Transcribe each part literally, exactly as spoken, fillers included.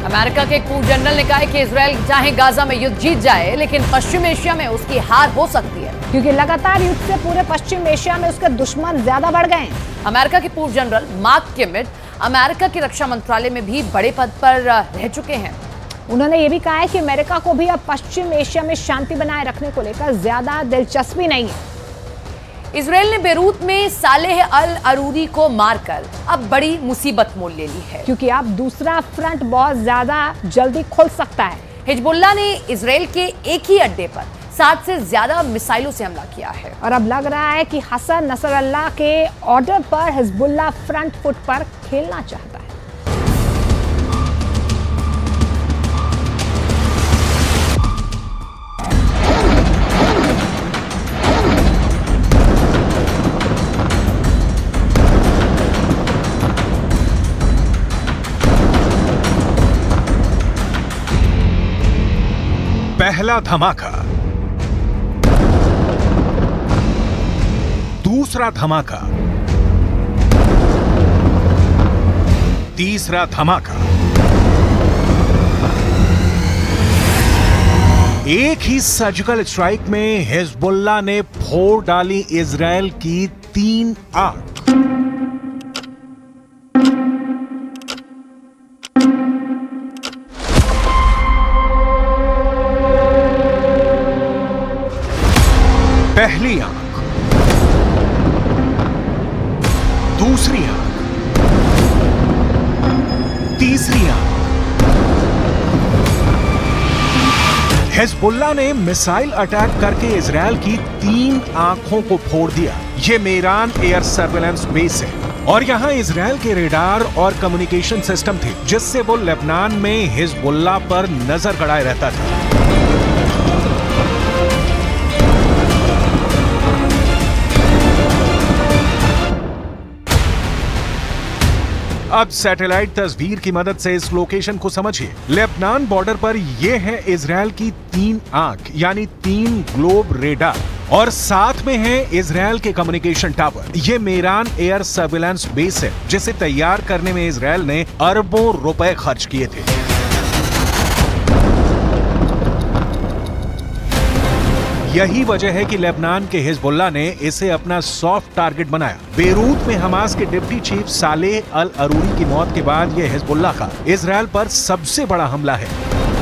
America के एक पूर्व जनरल ने कहा है कि इजराइल चाहे गाजा में युद्ध जीत जाए, लेकिन पश्चिम एशिया में उसकी हार हो सकती है, क्योंकि लगातार युद्ध से पूरे पश्चिम एशिया में उसके दुश्मन ज्यादा बढ़ गए हैं। अमेरिका के पूर्व जनरल मार्क किमिट अमेरिका के रक्षा मंत्रालय में भी बड़े पद पर रह चुके हैं। उन्होंने ये भी कहा है कि अमेरिका को भी अब पश्चिम एशिया में शांति बनाए रखने को लेकर ज्यादा दिलचस्पी नहीं है। इजराइल ने बेरूत में सालेह अल अरूरी को मारकर अब बड़ी मुसीबत मोल ले ली है, क्योंकि अब दूसरा फ्रंट बहुत ज्यादा जल्दी खुल सकता है। हिजबुल्लाह ने इजराइल के एक ही अड्डे पर साठ से ज्यादा मिसाइलों से हमला किया है और अब लग रहा है कि हसन नसरल्लाह के ऑर्डर पर हिजबुल्लाह फ्रंट फुट पर खेलना चाहता है। पहला धमाका, दूसरा धमाका, तीसरा धमाका। एक ही सर्जिकल स्ट्राइक में हिजबुल्लाह ने फोड़ डाली इजराइल की तीन आर्क। पहली आंख, दूसरी आंख, तीसरी आंख। हिजबुल्लाह ने मिसाइल अटैक करके इजराइल की तीन आंखों को फोड़ दिया। ये मेरान एयर सर्वेलेंस बेस है और यहां इजराइल के रेडार और कम्युनिकेशन सिस्टम थे, जिससे वो लेबनान में हिजबुल्लाह पर नजर गड़ाए रहता था। अब सैटेलाइट तस्वीर की मदद से इस लोकेशन को समझिए। लेबनान बॉर्डर पर यह है इजराइल की तीन आंख, यानी तीन ग्लोब रेडार, और साथ में है इजराइल के कम्युनिकेशन टावर। यह मेरान एयर सर्विलांस बेस है, जिसे तैयार करने में इजराइल ने अरबों रुपए खर्च किए थे। यही वजह है कि लेबनान के हिजबुल्लाह ने इसे अपना सॉफ्ट टारगेट बनाया। बेरूत में हमास के deputy chief Saleh al Arouri की मौत के बाद यह हिजबुल्लाह का इजराइल पर सबसे बड़ा हमला है।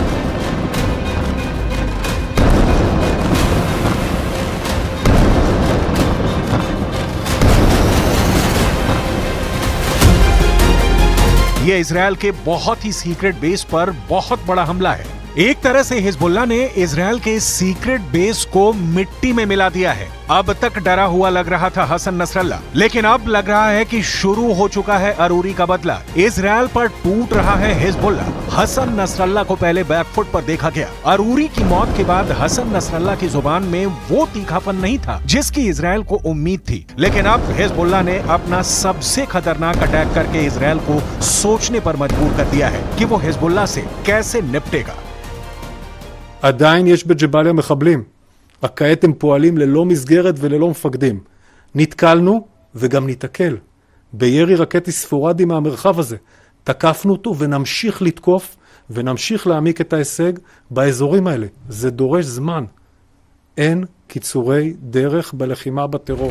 यह इजराइल के बहुत ही सीक्रेट बेस पर बहुत बड़ा हमला है। एक तरह से हिजबुल्लाह ने इजराइल के सीक्रेट बेस को मिट्टी में मिला दिया है। अब तक डरा हुआ लग रहा था हसन नसरल्लाह, लेकिन अब लग रहा है कि शुरू हो चुका है अरूरी का बदला। इजराइल पर टूट रहा है हिजबुल्लाह। हसन नसरल्लाह को पहले बैकफुट पर देखा गया। अरूरी की मौत के बाद हसन नसरल्लाह की जुबान में वो तीखापन नहीं था जिसकी इजराइल को उम्मीद थी, लेकिन अब हिजबुल्लाह ने अपना सबसे खतरनाक अटैक करके इजराइल को सोचने पर मजबूर कर दिया है कि वो हिजबुल्लाह से कैसे निपटेगा। עדיין יש בג'באליה מחבלים, רק כעת הם פועלים ללא מסגרת וללא מפקדים. נתקלנו וגם נתקל בירי רקטי ספורדי מהמרחב הזה. תקפנו אותו ונמשיך לתקוף ונמשיך להעמיק את ההישג באזורים האלה. זה דורש זמן. אין קיצורי דרך בלחימה בטרור.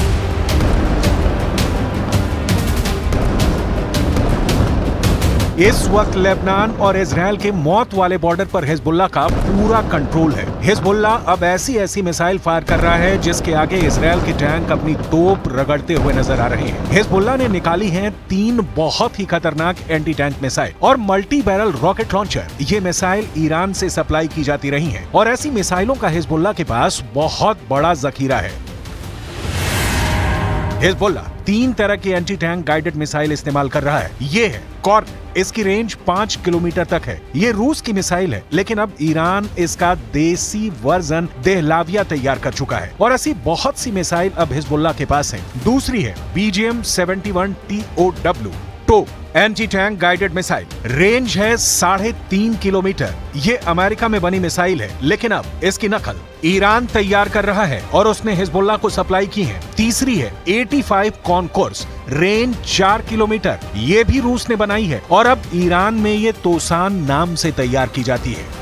इस वक्त लेबनान और इजराइल के मौत वाले बॉर्डर पर हिजबुल्लाह का पूरा कंट्रोल है। हिजबुल्लाह अब ऐसी ऐसी मिसाइल फायर कर रहा है जिसके आगे इजराइल के टैंक अपनी तोप रगड़ते हुए नजर आ रहे हैं। हिजबुल्लाह ने निकाली हैं तीन बहुत ही खतरनाक एंटी टैंक मिसाइल और मल्टी बैरल रॉकेट लॉन्चर। ये मिसाइल ईरान से सप्लाई की जाती रही हैं और ऐसी मिसाइलों का हिजबुल्लाह के पास बहुत बड़ा जखीरा है। हिजबुल्लाह तीन तरह की एंटी टैंक गाइडेड मिसाइल इस्तेमाल कर रहा है। ये है कॉर्क, इसकी रेंज पांच किलोमीटर तक है। ये रूस की मिसाइल है, लेकिन अब ईरान इसका देसी वर्जन देहलाविया तैयार कर चुका है और ऐसी बहुत सी मिसाइल अब हिजबुल्लाह के पास है। दूसरी है BGM seventy one T O W top anti tank guided missile, range है साढ़े तीन किलोमीटर। ये अमेरिका में बनी मिसाइल है, लेकिन अब इसकी नकल ईरान तैयार कर रहा है और उसने हिजबुल्लाह को सप्लाई की है। तीसरी है पचासी कॉनकोर्स, रेंज चार किलोमीटर, ये भी रूस ने बनाई है और अब ईरान में ये तोसान नाम से तैयार की जाती है।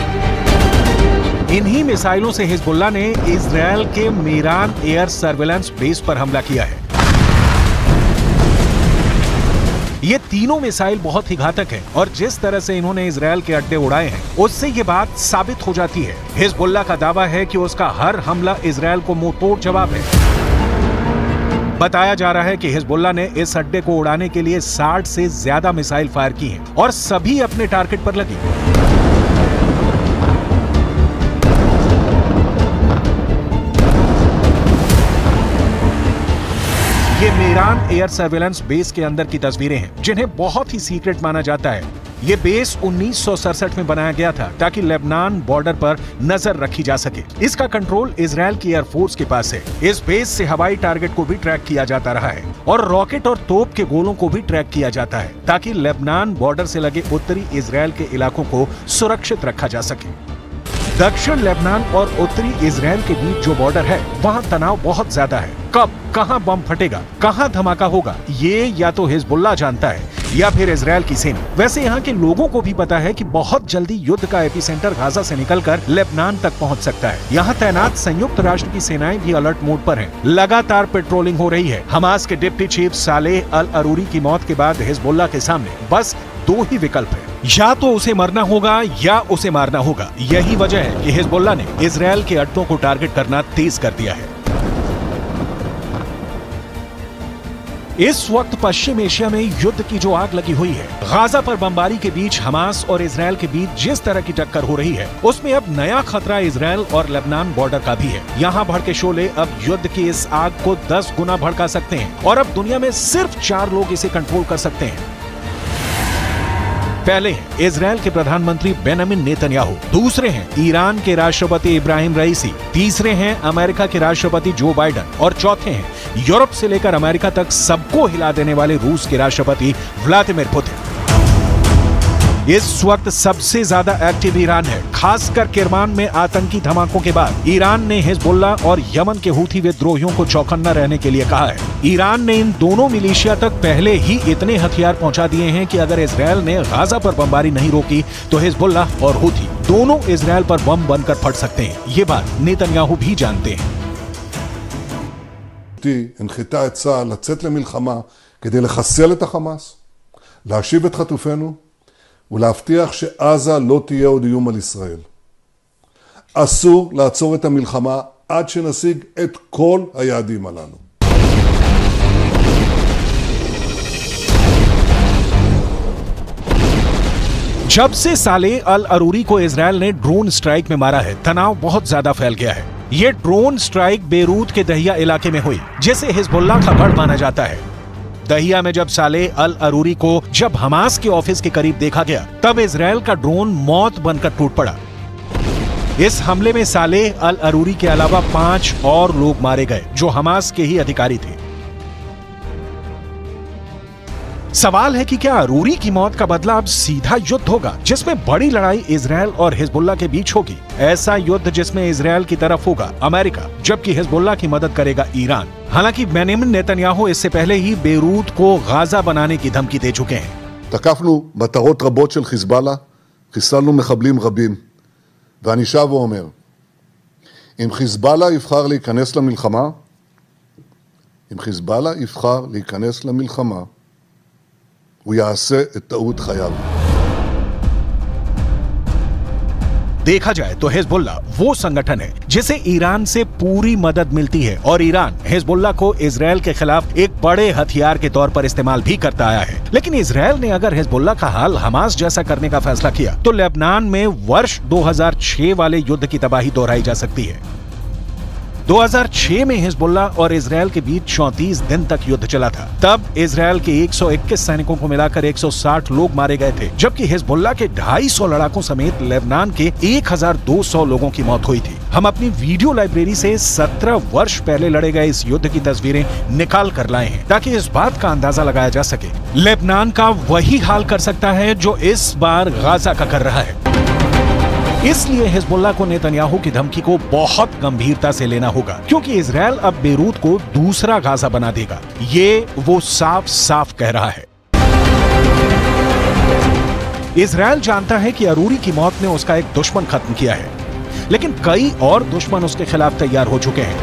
इन्हीं मिसाइलों से हिजबुल्लाह ने इजरायल के मीरान एयर सर्विलांस बेस पर हमला किया है। ये तीनों मिसाइल बहुत ही घातक हैं और जिस तरह से इन्होंने इजरायल के अड्डे उड़ाए हैं, उससे ये बात साबित हो जाती है। हिजबुल्लाह का दावा है कि उसका हर हमला इजरायल को मुंहतोड़ जवाब है। बताया जा रहा है कि हिजबुल्लाह ने इस अड्डे को उड़ाने के लिए साठ से ज्यादा मिसाइल फायर की हैं और सभी अपने टारगेट पर लगी। ये मीरान एयर सर्विलांस बेस के अंदर की तस्वीरें हैं, जिन्हें बहुत ही सीक्रेट माना जाता है। ये बेस उन्नीस सौ सड़सठ में बनाया गया था ताकि लेबनान बॉर्डर पर नजर रखी जा सके। इसका कंट्रोल इजरायल की एयरफोर्स के पास है। इस बेस से हवाई टारगेट को भी ट्रैक किया जाता रहा है और रॉकेट और तोप के गोलों को भी ट्रैक किया जाता है ताकि लेबनान बॉर्डर से लगे उत्तरी इजरायल के इलाकों को सुरक्षित रखा जा सके। दक्षिण लेबनान और उत्तरी इजरायल के बीच जो बॉर्डर है, वहाँ तनाव बहुत ज्यादा है। कब कहाँ बम फटेगा, कहाँ धमाका होगा, ये या तो हिजबुल्लाह जानता है या फिर इजरायल की सेना। वैसे यहाँ के लोगों को भी पता है कि बहुत जल्दी युद्ध का एपिसेंटर गाजा से निकलकर लेबनान तक पहुँच सकता है। यहाँ तैनात संयुक्त राष्ट्र की सेनाएं भी अलर्ट मोड पर हैं। लगातार पेट्रोलिंग हो रही है। हमास के deputy chief Saleh al Arouri की मौत के बाद हिजबुल्लाह के सामने बस दो ही विकल्प है, या तो उसे मरना होगा या उसे मारना होगा। यही वजह है कि हिजबुल्लाह ने इजरायल के अड्डों को टारगेट करना तेज कर दिया है। इस वक्त पश्चिम एशिया में युद्ध की जो आग लगी हुई है, गाजा पर बमबारी के बीच हमास और इजरायल के बीच जिस तरह की टक्कर हो रही है, उसमें अब नया खतरा इजरायल और लेबनान बॉर्डर का भी है। यहाँ भड़के शोले अब युद्ध की इस आग को दस गुना भड़का सकते हैं और अब दुनिया में सिर्फ चार लोग इसे कंट्रोल कर सकते हैं। पहले हैं इजरायल के प्रधानमंत्री बेंजामिन नेतन्याहू, दूसरे हैं ईरान के राष्ट्रपति इब्राहिम रईसी, तीसरे हैं अमेरिका के राष्ट्रपति जो बाइडेन और चौथे हैं यूरोप से लेकर अमेरिका तक सबको हिला देने वाले रूस के राष्ट्रपति व्लादिमीर पुतिन। इस वक्त सबसे ज्यादा एक्टिव ईरान है, खासकर किरमान में आतंकी धमाकों के बाद ईरान ने हिजबुल्लाह और यमन के हूथी विद्रोहियों को चौकन्ना रहने के लिए कहा है। ईरान ने इन दोनों मिलिशिया तक पहले ही इतने हथियार पहुंचा दिए हैं कि अगर इजरायल ने गाजा पर बमबारी नहीं रोकी तो हिजबुल्लाह और हूथी दोनों इजरायल पर बम बनकर फट सकते हैं। ये बात नेतन्याहू भी जानते हैं। הנחתה את צה"ל לצאת למלחמה כדי לחסל את החמאס, להשיב את חטופינו ולהבטיח שעזה לא תהיה עוד איום על ישראל. אסור לעצור את המלחמה עד שנשיג את כל היעדים הללו. जब से सालेह अल अरूरी को इजरायल ने ड्रोन स्ट्राइक में मारा है, तनाव बहुत ज्यादा फैल गया है। ये ड्रोन स्ट्राइक बेरूत के दहिया इलाके में हुई, जिसे हिजबुल्लाह का गढ़ माना जाता है। दहिया में जब सालेह अल अरूरी को जब हमास के ऑफिस के करीब देखा गया, तब इजरायल का ड्रोन मौत बनकर टूट पड़ा। इस हमले में सालेह अल अरूरी के अलावा पांच और लोग मारे गए जो हमास के ही अधिकारी थे। सवाल है कि क्या अरूरी की मौत का बदला अब सीधा युद्ध होगा, जिसमें बड़ी लड़ाई इजरायल और हिजबुल्लाह के बीच होगी। ऐसा युद्ध जिसमें इजरायल की तरफ होगा अमेरिका, जबकि हिजबुल्लाह की मदद करेगा ईरान। हालांकि बेंजामिन नेतन्याहू इससे पहले ही बेरूत को गाजा बनाने की धमकी दे चुके हैं। תקפנו מטרות רבות של חיזבאללה, חיסלנו מחבלים רבים, ואני שב ואומר, אם חיזבאללה יבחר להיכנס למלחמה, אם חיזבאללה יבחר להיכנס למלחמה, הוא יעשה את טעות חייו. देखा जाए तो हिजबुल्लाह वो संगठन है जिसे ईरान से पूरी मदद मिलती है और ईरान हिजबुल्लाह को इजरायल के खिलाफ एक बड़े हथियार के तौर पर इस्तेमाल भी करता आया है। लेकिन इजरायल ने अगर हिजबुल्लाह का हाल हमास जैसा करने का फैसला किया तो लेबनान में वर्ष दो हज़ार छह वाले युद्ध की तबाही दोहराई जा सकती है। दो हज़ार छह में हिजबुल्लाह और इजरायल के बीच चौंतीस दिन तक युद्ध चला था। तब इजरायल के एक सौ इक्कीस सैनिकों को मिलाकर एक सौ साठ लोग मारे गए थे, जबकि हिजबुल्लाह के ढाई सौ लड़ाकों समेत लेबनान के एक हज़ार दो सौ लोगों की मौत हुई थी। हम अपनी वीडियो लाइब्रेरी से सत्रह वर्ष पहले लड़े गए इस युद्ध की तस्वीरें निकाल कर लाए हैं ताकि इस बात का अंदाजा लगाया जा सके लेबनान का वही हाल कर सकता है जो इस बार गाजा का कर रहा है। इसलिए हिजबुल्लाह को नेतन्याहू की धमकी को बहुत गंभीरता से लेना होगा, क्योंकि इजरायल अब बेरूत को दूसरा गाजा बना देगा। ये वो साफ साफ कह रहा है। इजरायल जानता है कि अरूरी की मौत ने उसका एक दुश्मन खत्म किया है, लेकिन कई और दुश्मन उसके खिलाफ तैयार हो चुके हैं।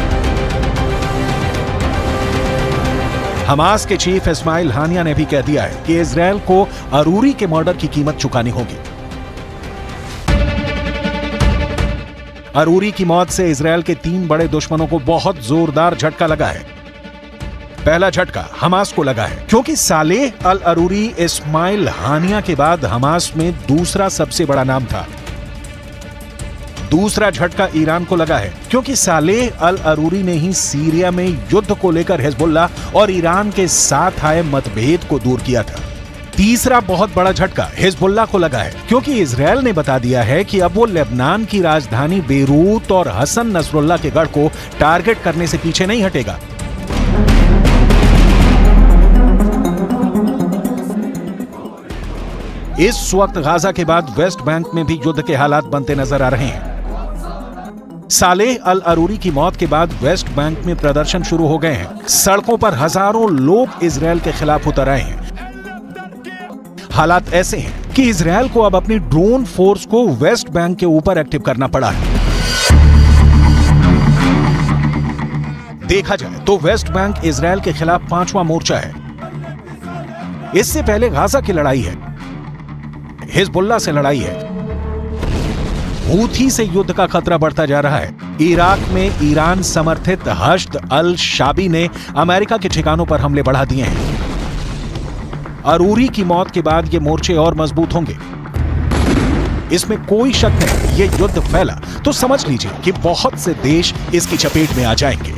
हमास के चीफ इस्माइल हानिया ने भी कह दिया है कि इजरायल को अरूरी के मर्डर की कीमत चुकानी होगी। अरूरी की मौत से इजरायल के तीन बड़े दुश्मनों को बहुत जोरदार झटका लगा है। पहला झटका हमास को लगा है, क्योंकि सालेह अल अरूरी इस्माइल हानिया के बाद हमास में दूसरा सबसे बड़ा नाम था। दूसरा झटका ईरान को लगा है, क्योंकि सालेह अल अरूरी ने ही सीरिया में युद्ध को लेकर हिजबुल्लाह और ईरान के साथ आए मतभेद को दूर किया था। तीसरा बहुत बड़ा झटका हिजबुल्लाह को लगा है, क्योंकि इजरायल ने बता दिया है कि अब वो लेबनान की राजधानी बेरूत और हसन नसरुल्लाह के गढ़ को टारगेट करने से पीछे नहीं हटेगा। इस वक्त गाजा के बाद वेस्ट बैंक में भी युद्ध के हालात बनते नजर आ रहे हैं। सालेह अल अरूरी की मौत के बाद वेस्ट बैंक में प्रदर्शन शुरू हो गए हैं। सड़कों पर हजारों लोग इजरायल के खिलाफ उतर आए हैं। हालात ऐसे हैं कि इजरायल को अब अपनी ड्रोन फोर्स को वेस्ट बैंक के ऊपर एक्टिव करना पड़ा है। देखा जाए तो वेस्ट बैंक इजरायल के खिलाफ पांचवा मोर्चा है। इससे पहले गाजा की लड़ाई है, हिजबुल्लाह से लड़ाई है, हूथी से युद्ध का खतरा बढ़ता जा रहा है। इराक में ईरान समर्थित हश्द अल शाबी ने अमेरिका के ठिकानों पर हमले बढ़ा दिए हैं। अरूरी की मौत के बाद ये मोर्चे और मजबूत होंगे, इसमें कोई शक नहीं। ये युद्ध फैला तो समझ लीजिए कि बहुत से देश इसकी चपेट में आ जाएंगे।